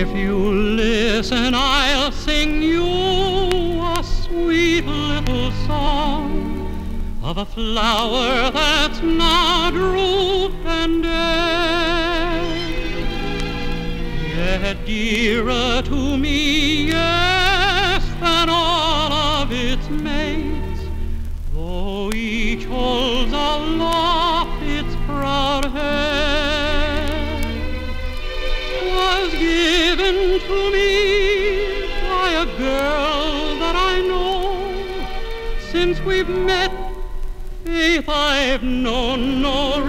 If you listen, I'll sing you a sweet little song of a flower that's now drooped and dead, yet dearer to me, yes, than all of its mates, though each holds aloft its proud head, was given to me by a girl that I know. Since we've met, faith, I've known no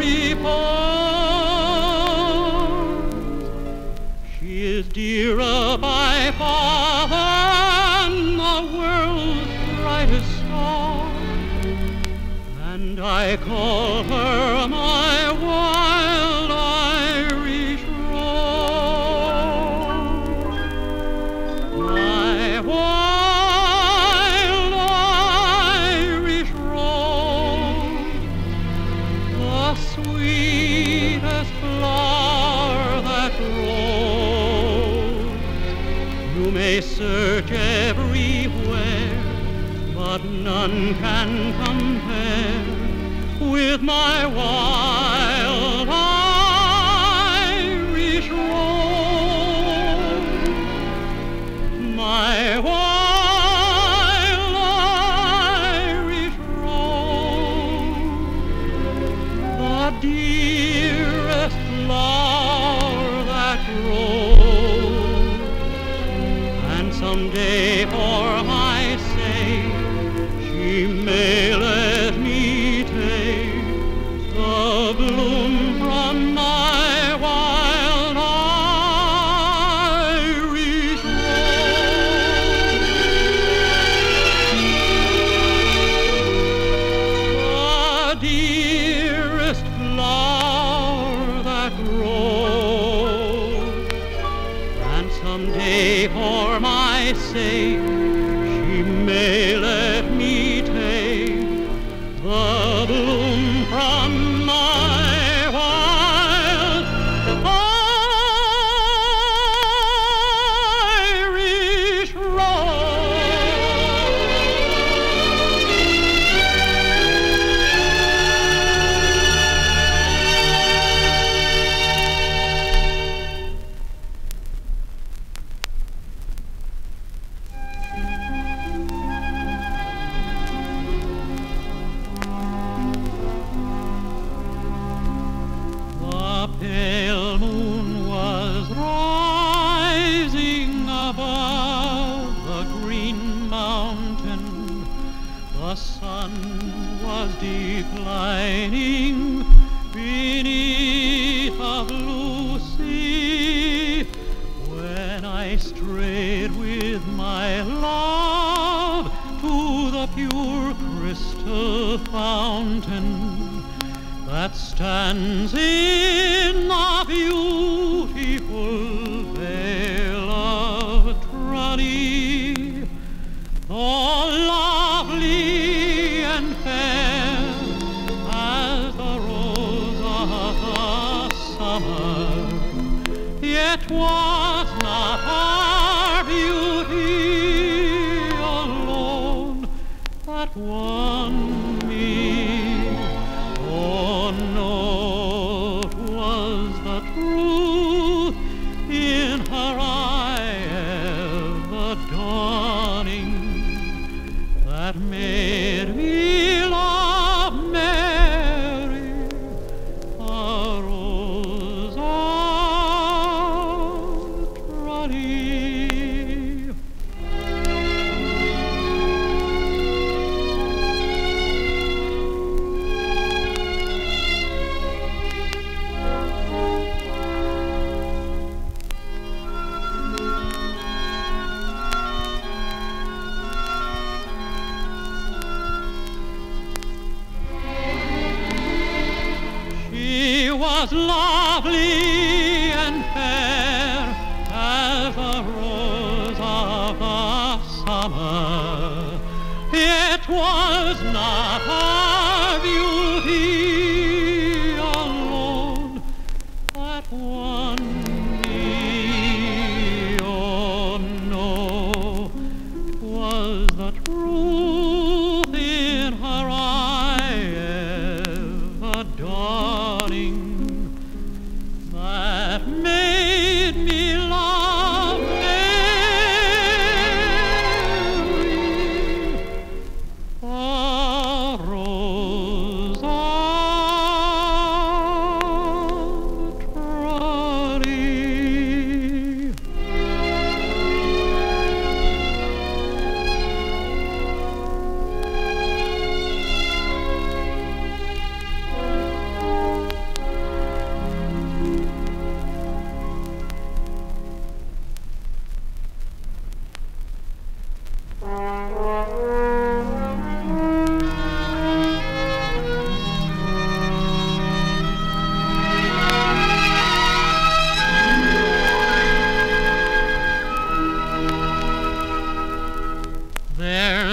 repose. She is dearer by far than the world's brightest star, and I call her my wild Irish rose. My wild Irish rose, the sweetest flower that grows. You may search everywhere, but none can compare with my wild Irish rose. My wild Irish rose, the dearest flower that grows. And someday for my sake she may let me take the bloom from my wild Irish rose. The dearest flower that grows, and someday for my sake she may let me take the bloom from my wild Irish The pale moon was rising above the green mountain. The sun was declining beneath a blue sea, when I strayed with my love to the pure crystal fountain that stands in the beautiful vale of Tralee. Oh, lovely and fair as the rose of the summer, yet was not our beauty alone that won me. Oh no, 'twas the truth in her eye ever dawning that made me love Mary, a rose of Tralee. She was lovely and fair as a rose of the summer. It was not her beauty alone that won me.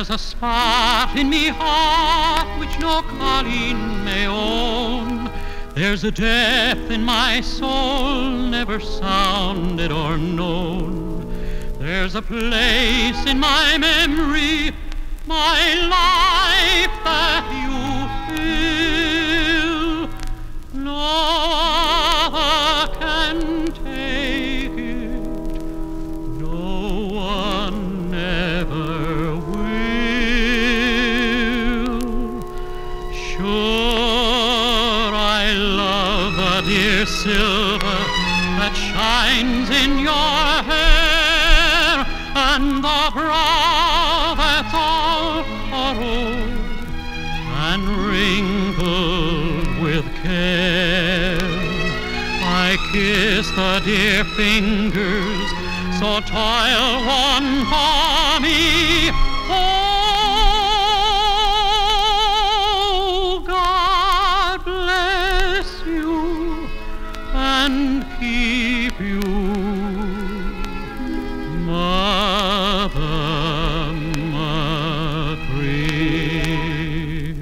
There's a spot in me heart which no calling may own. There's a depth in my soul never sounded or known. There's a place in my memory, my life that you fill. No other can take it, no one ever will. Sure, I love the dear silver that shines in your hair, and the brow that's all furrowed and wrinkled with care. I kiss the dear fingers so toil won for me. Oh, God bless you and keep you, Mother Machree.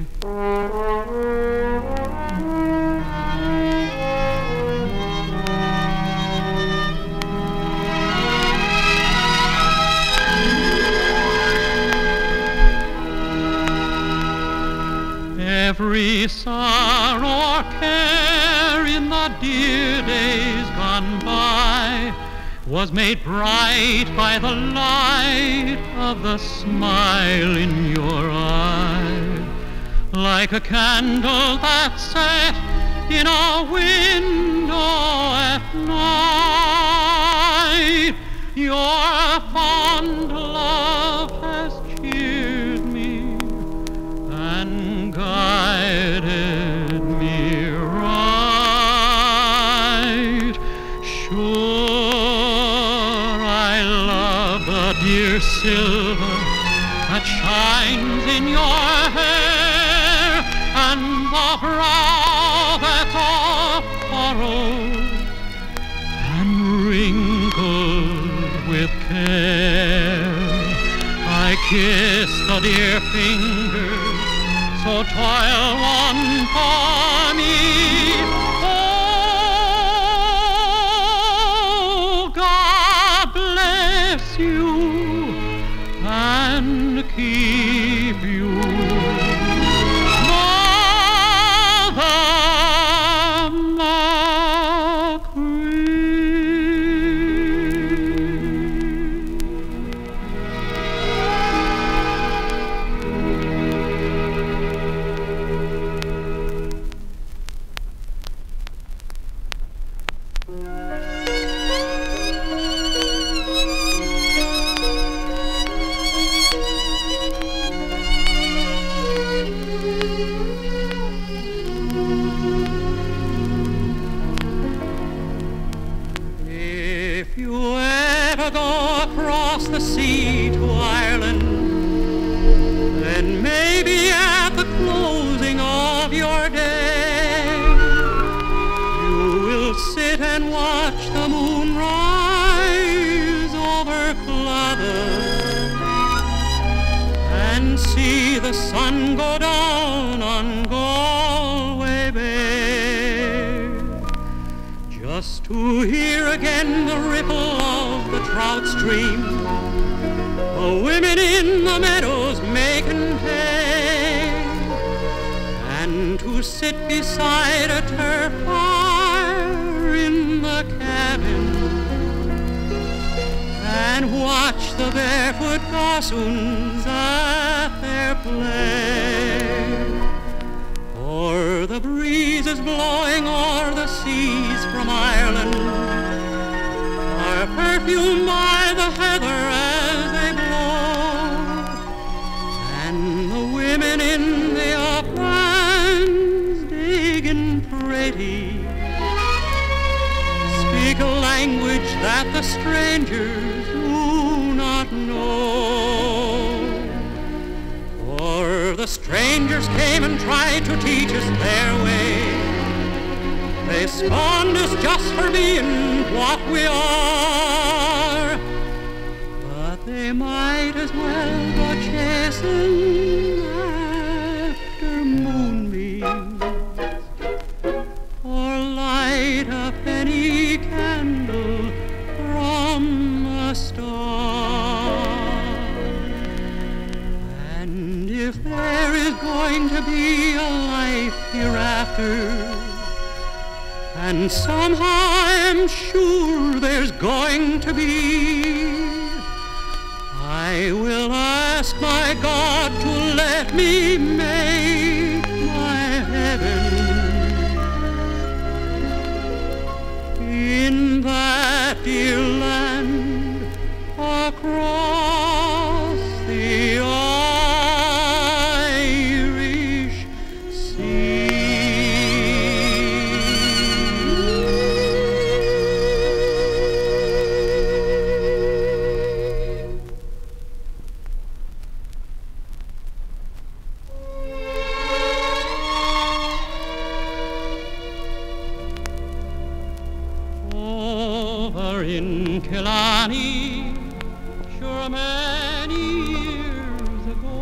Every sorrow or care in the dear days gone by was made bright by the light of the smile in your eye. Like a candle that's set in a window at night, your fond love has cheered me and guided me right. Sure, I love the dear silver that shines in your hair, and the brow that's all furrowed and wrinkled with care. I kiss the dear fingers so toil won for me. Oh, God bless you and keep you, Mother Machree. If you ever go across the sea to Ireland, then maybe at the closing of your day, you will sit and watch the moon rise over Clother and see the sun go down on Galway Bay, just to hear again the ripple of the trout stream, the women in the meadows making hay, and to sit beside a turf fire in the cabin and watch the barefoot gossoons at their play. Or the breezes blowing o'er the seas from Ireland are perfumed by the heather as they blow, and the women in the uplands digging pretty speak a language that the strangers do not know. For the strangers came and tried to teach us their way. They scorned us just for being what we are, but they might as well go chasing listen after moonbeams, or light a penny candle from a star. And if there is going to be a life hereafter, and somehow I'm sure there's going to be, I will ask my God to let me make my heaven in that dear land across the Irish Sea. In Killarney, sure many years ago,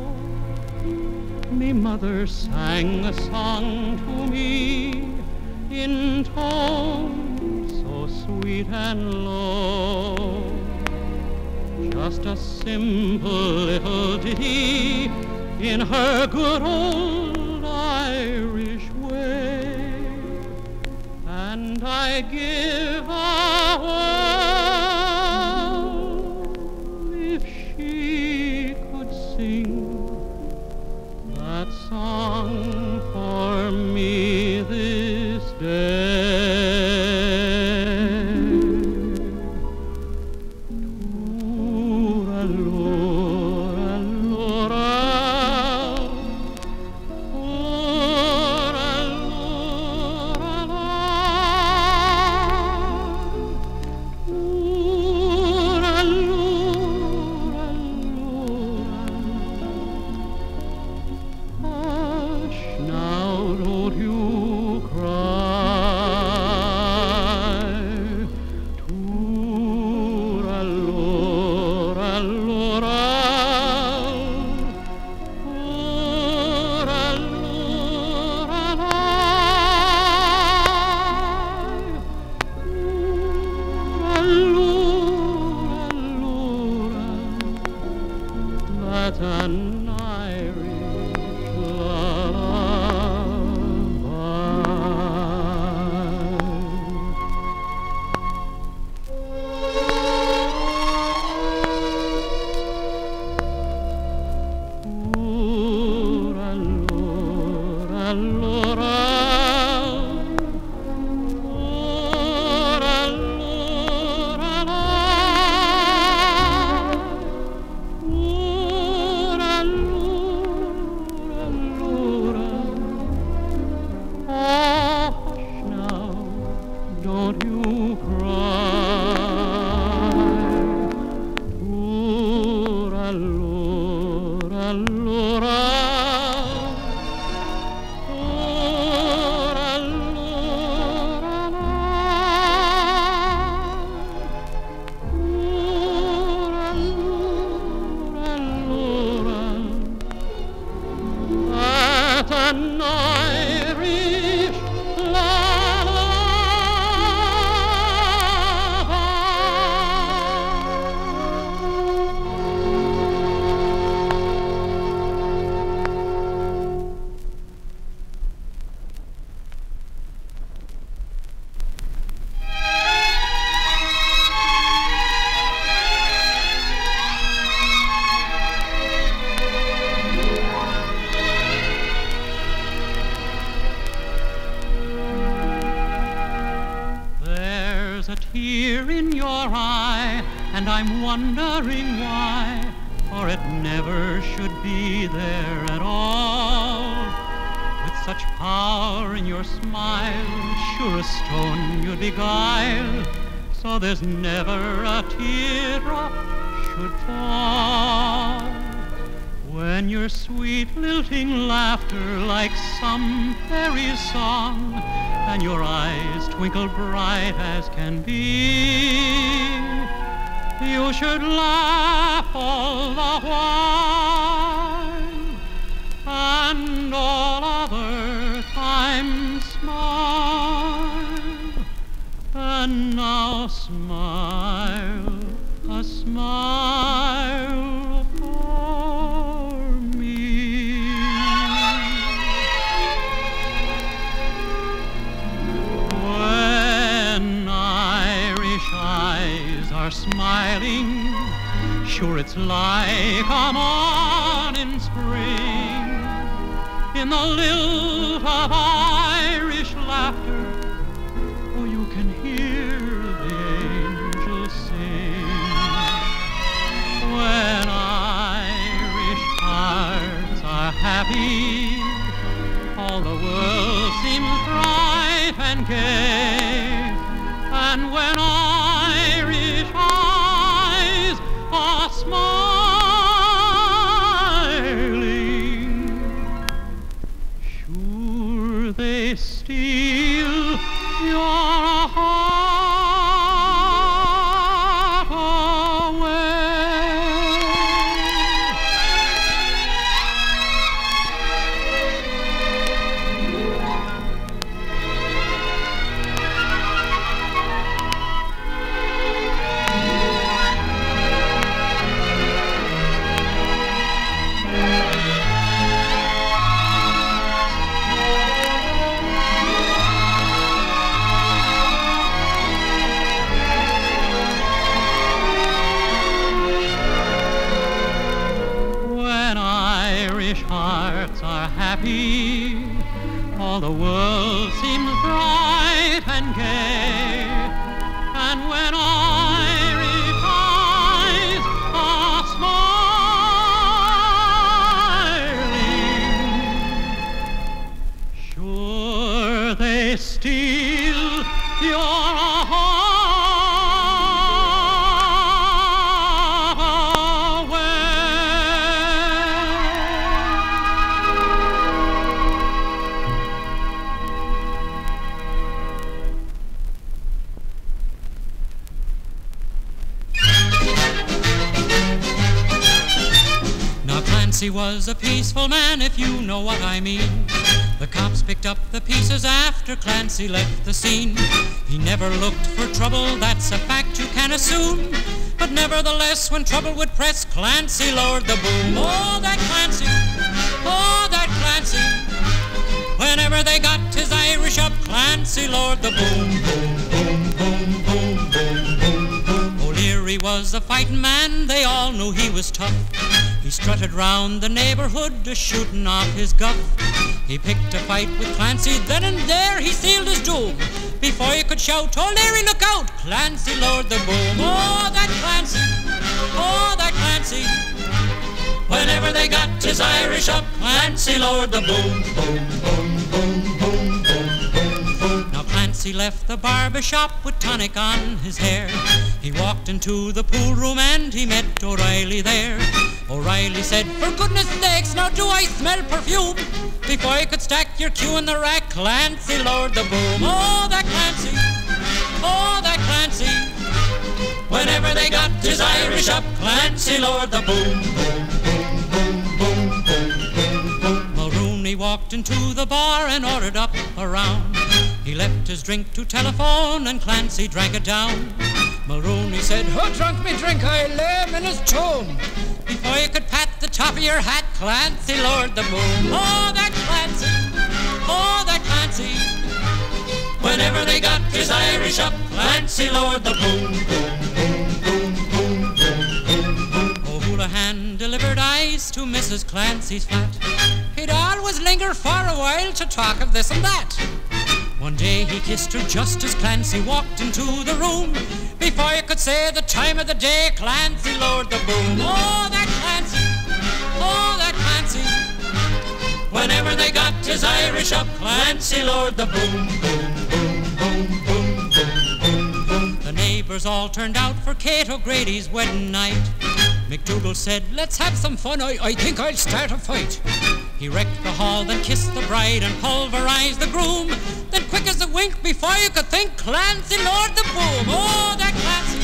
me mother sang a song to me in tones so sweet and low. Just a simple little ditty in her good old Irish way, and I give a if she could sing that song for me this day. Too-Ra-Loo-Ra-Loo-Ral, That's an Irish tear in your eye, and I'm wondering why, for it never should be there at all. With such power in your smile, sure a stone you'd beguile, so there's never a teardrop should fall. When your sweet lilting laughter like some fairy song, and your eyes twinkle bright as can be, you should laugh all the while. and all other times smile, and now smile, a smile for me. When Irish eyes are smiling, sure it's like a morning spring. In the lilt of Irish laughter, oh, you can hear the angels sing. When Irish hearts are happy, all the world seems bright and gay. And when Irish eyes are smiling, sure they steal your heart away. Hearts are happy, all the world seems bright and gay. And when Irish eyes are smiling, sure they steal your heart. Clancy was a peaceful man, if you know what I mean. The cops picked up the pieces after Clancy left the scene. He never looked for trouble, that's a fact you can assume. But nevertheless, when trouble would press, Clancy lowered the boom. Oh, that Clancy! Oh, that Clancy! Whenever they got his Irish up, Clancy lowered the boom. Boom, boom, boom, boom, boom, boom, boom. O'Leary was a fighting man, they all knew he was tough. He strutted round the neighborhood, a-shooting off his guff. He picked a fight with Clancy, then and there he sealed his doom. Before you could shout, "O'Leary, look out!" Clancy lowered the boom. Oh, that Clancy! Oh, that Clancy! Whenever they got his Irish up, Clancy lowered the boom. Boom, boom, boom, boom, boom, boom, boom. Now Clancy left the barber shop with tonic on his hair. He walked into the pool room and he met O'Reilly there. O'Reilly said, "For goodness sakes, now do I smell perfume?" Before you could stack your cue in the rack, Clancy lowered the boom. Oh, that Clancy! Oh, that Clancy! Whenever they got his Irish up, Clancy lowered the boom. Boom, boom, boom, boom, boom, boom, boom. Mulrooney walked into the bar and ordered up a round. He left his drink to telephone and Clancy drank it down. Mulrooney said, "Who drunk me drink? I lay him in his tomb." Before you could pat the top of your hat, Clancy lowered the boom. Oh, that Clancy! Oh, that Clancy! Whenever they got his Irish up, Clancy lowered the boom. Boom, boom, boom, boom, boom, boom, boom. O'Houlihan delivered ice to Mrs. Clancy's flat. He'd always linger for a while to talk of this and that. One day he kissed her just as Clancy walked into the room. Before you could say the time of the day, Clancy lowered the boom. Oh, that Clancy! Oh, that Clancy! Whenever they got his Irish up, Clancy lowered the boom. Boom, boom, boom, boom, boom, boom, boom. The neighbors all turned out for Kate O'Grady's wedding night. McDougall said, "Let's have some fun, I think I'll start a fight." He wrecked the hall, then kissed the bride and pulverized the groom. Then quick as a wink, before you could think, Clancy lowered the boom. Oh, that Clancy!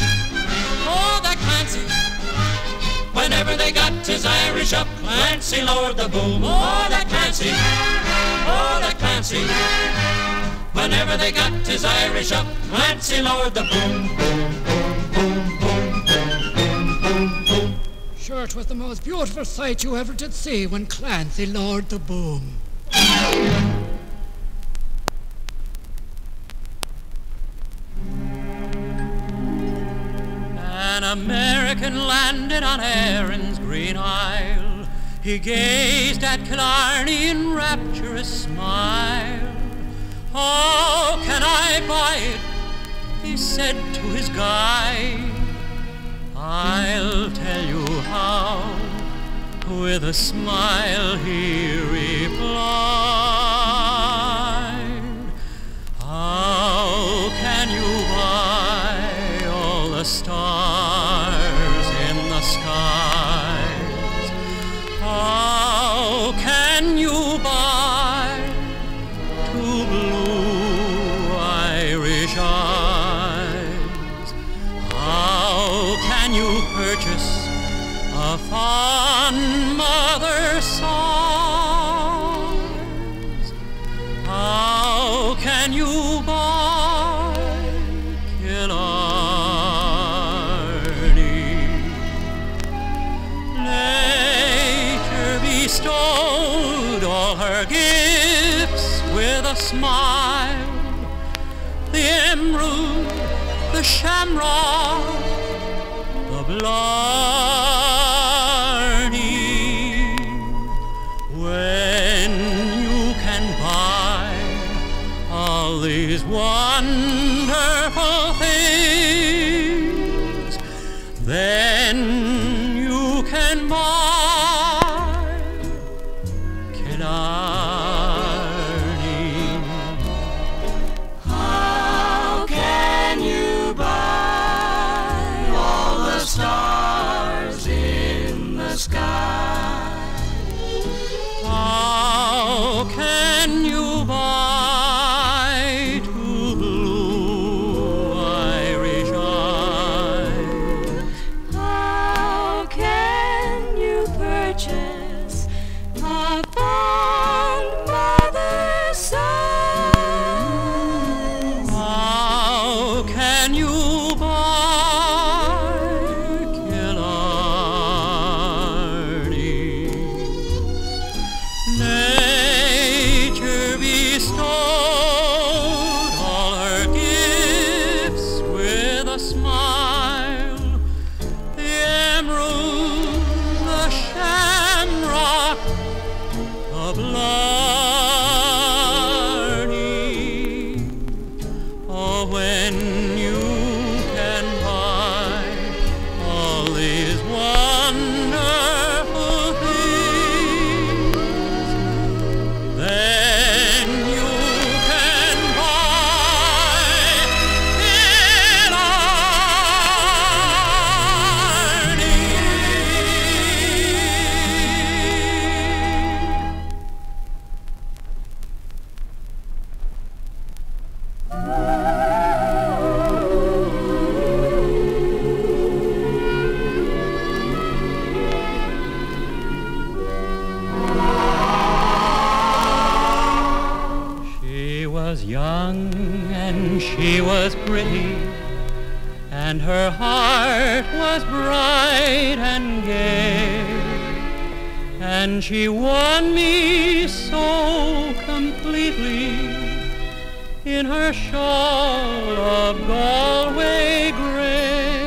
Oh, that Clancy! Whenever they got his Irish up, Clancy lowered the boom. Oh, that Clancy! Clancy, oh, that Clancy. Whenever they got his Irish up, Clancy lowered the boom, boom, boom, boom, boom, boom, boom, boom. Sure, it was the most beautiful sight you ever did see when Clancy lowered the boom. An American landed on Erin's green isle. He gazed at Killarney in rapturous smile. How can I buy it? He said to his guide. I'll tell you how. With a smile he replied. How can you buy all the stars in the skies? How can you buy two blue Irish eyes? How can you purchase a fond mother's sighs? How can you buy Killarney? Nature bestowed all her gifts with a smile. The emerald, the shamrock, the blarney. When you can buy all these wonderful things, then you can buy Killarney. How can you buy all the stars in the sky? How can you buy two blue Irish eyes? How can you purchase a fond mother's sighs? How can you buy Killarney? Nature bestowed all her gifts with a smile. The emerald, the shamrock, the blarney. Oh, when you can buy all these wonderful things, then you can buy She was young and she was pretty, and her heart was bright and gay, and she won me so completely in her shawl of Galway gray.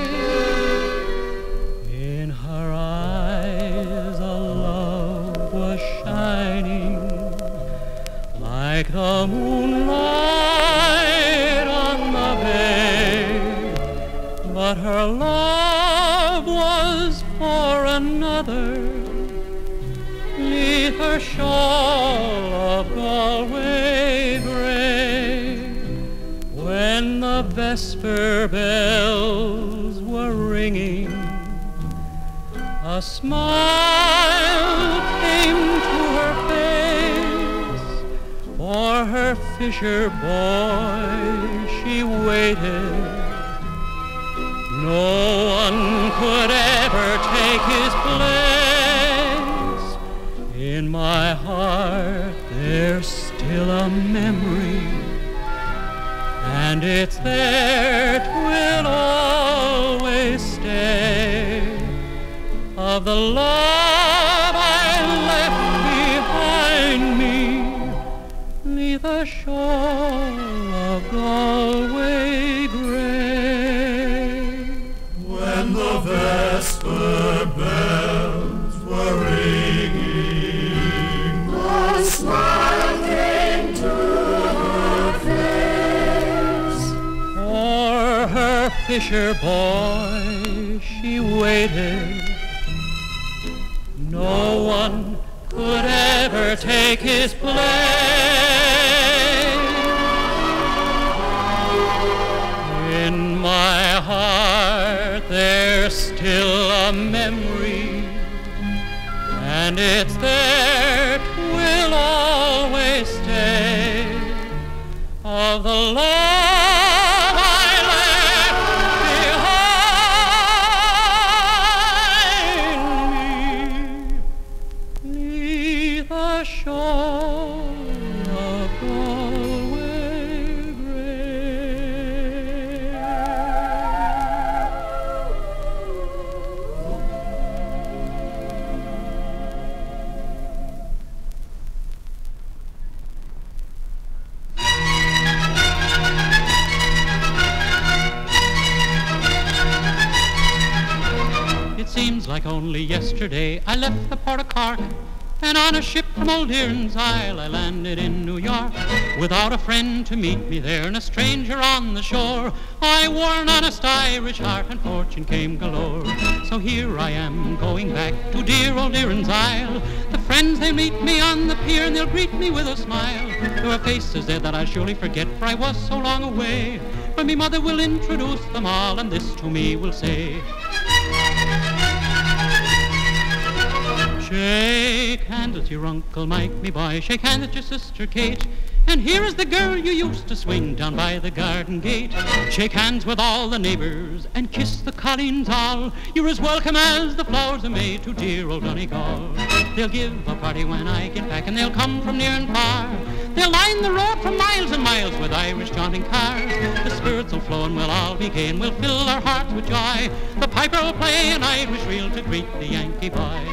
In her eyes a love was shining like the moonlight on the bay, but her love was for another, 'neath her shawl of Galway gray. When the vesper bells were ringing, a smile came to her face. For her fisher boy she waited. No one could ever take his place in my heart there's still a memory, and it's there 'twill always stay, of the love I left behind me, 'neath a shawl of Galway gray. When the vesper bells were ringing, a smile came to her face. For her fisher boy she waited. No one could ever take his place. In my heart there's still a memory, and it's there 'twill always stay, of the love I left behind me, 'neath a shawl of Galway gray. It seems like only yesterday I left the port of Cork, and on a ship from Old Erin's Isle I landed in New York. Without a friend to meet me there and a stranger on the shore, I wore an honest Irish heart and fortune came galore. So here I am going back to dear Old Erin's Isle. The friends, they meet me on the pier and they'll greet me with a smile. There are faces there that I'll surely forget, for I was so long away. But me mother will introduce them all, and this to me will say: shake hands with your Uncle Mike, me boy, shake hands with your sister Kate, and here is the girl you used to swing down by the garden gate. Shake hands with all the neighbours and kiss the colleens all. You're as welcome as the flowers are made to dear old Donegal. They'll give a party when I get back, and they'll come from near and far. They'll line the road for miles and miles with Irish jaunting cars. The spirits will flow and we'll all be gay, and we'll fill our hearts with joy. The piper will play an Irish reel to greet the Yankee boy.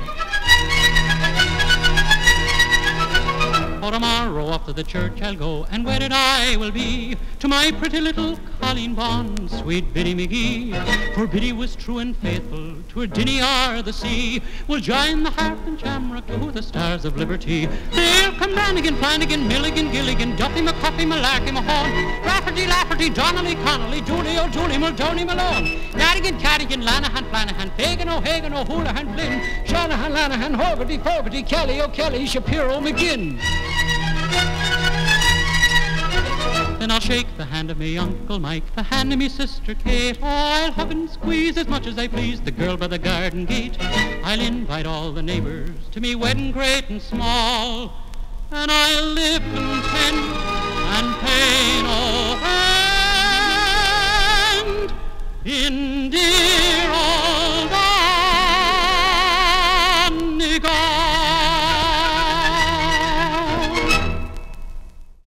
For tomorrow off to the church I'll go, and wedded I will be to my pretty little Colleen Bond, sweet Biddy McGee. For Biddy was true and faithful to her Dinny or the sea. We'll join the harp and shamrock to the stars of liberty. There come Brannigan, Flanagan, Milligan, Gilligan, Duffy, McCuffy, Malarkey, Mahone, Rafferty, Lafferty, Donnelly, Connolly, Julie, O'Julie, Muldowney, Malone, Madigan, Cadigan, Lanahan, Flanahan, Fagan, O'Hagan, O'Houlihan, Flynn, Shanahan, Lanahan, Hogarty, Fogarty, Kelly, O'Kelly, Shapiro, McGinn. Then I'll shake the hand of me Uncle Mike, the hand of me sister Kate. Oh, I'll hug and squeeze as much as I please the girl by the garden gate. I'll invite all the neighbours to me wedding great and small, and I'll live content and pay no rent in dear